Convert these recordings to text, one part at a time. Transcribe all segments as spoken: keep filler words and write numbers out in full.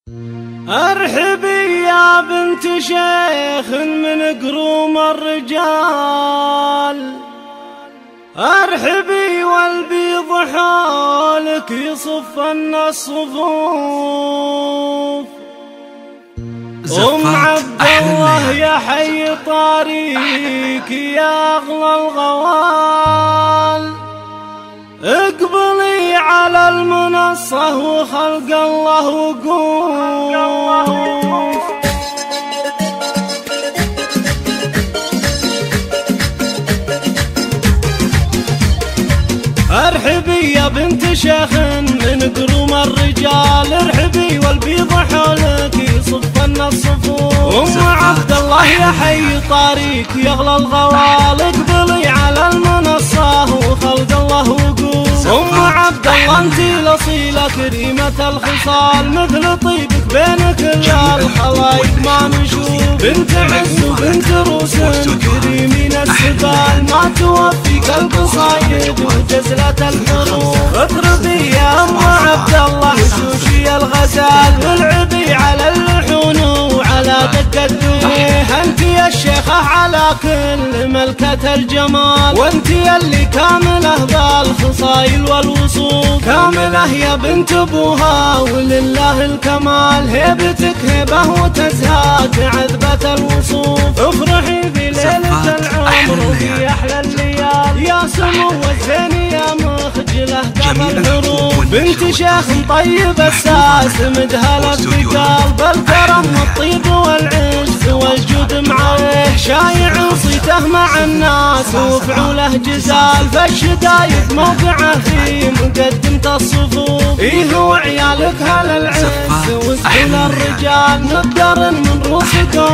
ارحبي يا بنت شيخ من قروم الرجال، ارحبي والبيض حولك يصفن الصفوف. أم عبد الله يا حي طاريك يا أغلى الغوال، اقبلي على المنصة وخلق الله وقوف. ارحبي يا بنت شيخ من قروم الرجال، ارحبي والبيض حولك يصفن الصفوف. أم عبد الله يا حي طاريك يا أغلى الغوال، اقبلي على المنصة وخلق الله وقوف. أم عبد الله انتي الأصيلة كريمة الخصال، مثل طيبك بين كل الخلايق ما نشوف. بنت عز وبنت روس كريمين السبال، ما توفيك القصايد وجزلة الحروف. اطربي يا أم عبد الله وشوشي الغزال، والعبي على اللحون وعلى دق الدوف. انت يا الشيخة على كل ملكة الجمال، وانت اللي كاملة بالخصايل والوصوف. كاملة يا بنت ابوها ولله الكمال، هيبتك هبة وتزهاد عذبة الوصوف. افرحي بليلة العمر وفي احلى الليال، يا سمو الزين يا مخجله قبل الحروف. بنت شيخ طيب الساس مدهلة بقلب الكرم والطيب والعز والجود معه، شايع صيته مع الناس وفعوله جزال. فالشدايد موقعه في مقدمة الصفوف، إيه وعيالك هل العز وسهل الرجال. نقدر من رؤوسكم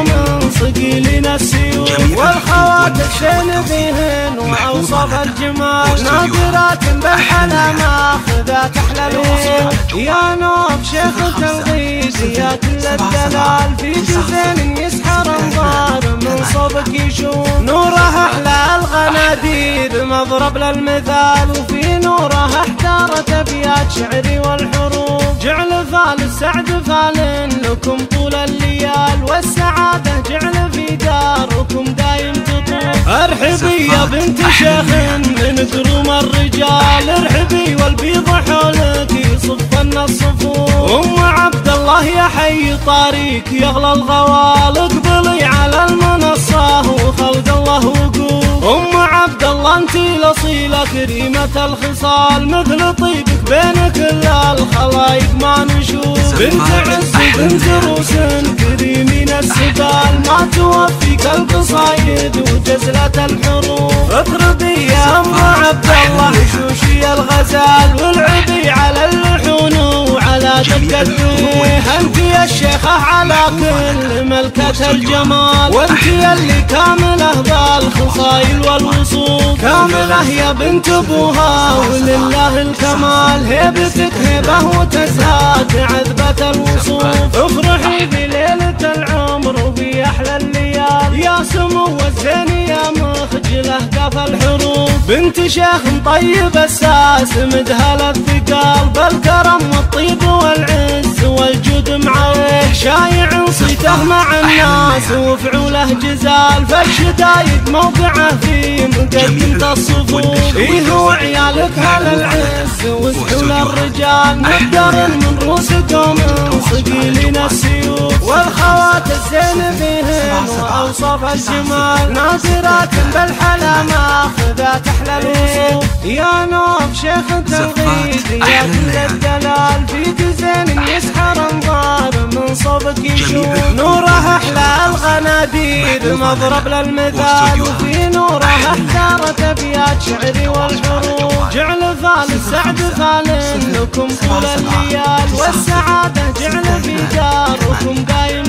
صقيلين السيوف، والخواتك شين بهن وأوصاف الجمال. نادرات بالحلا ماخذات أحلى الوصول، يا نوف شيخ التوحيد يا كل الدلال. في جزين يسحر انظار من صوبك يشوف، نوره أحلى الغنادير مضرب للمثال. وفي نوره احتارت أبيات شعري والحروف، جعل فال السعد فال لكم طول الليال، والسعادة جعل في داركم دايم تطوف. ارحبي يا بنت شيخ من قروم الرجال، ارحبي والبيض حولك يصفن الصفوف. أم عبد الله يا حي طاريك يا أغلى الغوال، اقبلي على المنصة وخلق الله وقوف. أم عبد الله انتي الأصيلة كريمة الخصال، مثل طيبك بين كل الخلايق ما نشوف. بنت عز وبنت روس كريمين السبال، ما توفيك القصايد وجزلة الحروف. اطربي يا أم عبد الله شوشي الغزال، والعبي على اللحون وعلى دق الدوف. انت يا الشيخة على كل ملكة الجمال، وانت اللي كاملة بالخصايل والوصول. كاملة يا بنت ابوها ولله الكمال، هيبتك هبة وتزهاد عذبة الوصوف. افرحي بليلة العمر وفي احلى الليال، يا سمو الزين يا مخجله قف الحروف. بنت شيخ طيب الساس مدهلة بقلب الكرم والطيب والعز والجود معه، شايع صيته مع الناس وفعوله جزال. فالشدايد موقعه في مقدمة الصفوف، إيه وعيالك هل العز وسحول الرجال. نقدر من رؤوسكم صقيلين السيوف، والخوات الزين بهن وأوصاف الجمال. نادرات بالحلا ماخذات أحلى الوصول، يا نوف شيخ التوحيد يا كل الدلال. في جزين يسحر انظار من صوبك يشوف، نوره أحلى الغنادير مضرب للمثال. وفي نوره احتارت أبيات شعري والحروف، جعل فال السعد فال لكم طول الليال، والسعادة جعل في داركم دايم